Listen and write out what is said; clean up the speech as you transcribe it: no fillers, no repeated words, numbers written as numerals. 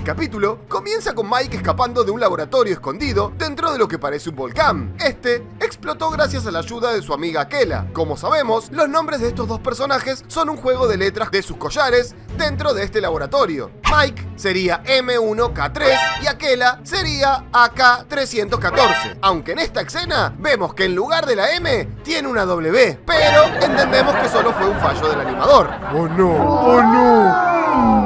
capítulo comienza con Mike escapando de un laboratorio escondido dentro de lo que parece un volcán. Este explotó gracias a la ayuda de su amiga Akela. Como sabemos, los nombres de estos dos personajes son un juego de letras de sus collares dentro de este laboratorio. Mike sería M1K3 y Akela sería AK314. Aunque en esta escena vemos que en lugar de la M tiene una W, pero entendemos que solo fue un fallo del animador. ¡Oh no! ¡Oh no!